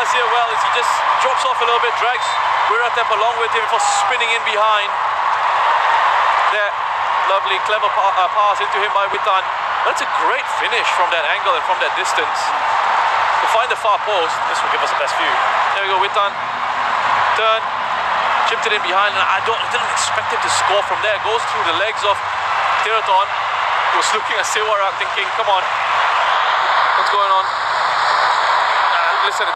does here well is he just drops off a little bit, drags Wiratap along with him for spinning in behind. There, lovely, clever pass into him by Witan. That's a great finish from that angle and from that distance. To find the far post, this will give us the best view. There we go, Witan. Turn, chipped it in behind, and I didn't expect him to score from there. Goes through the legs of Tiraton, who was looking at Silwarak thinking, come on, what's going on? Listen.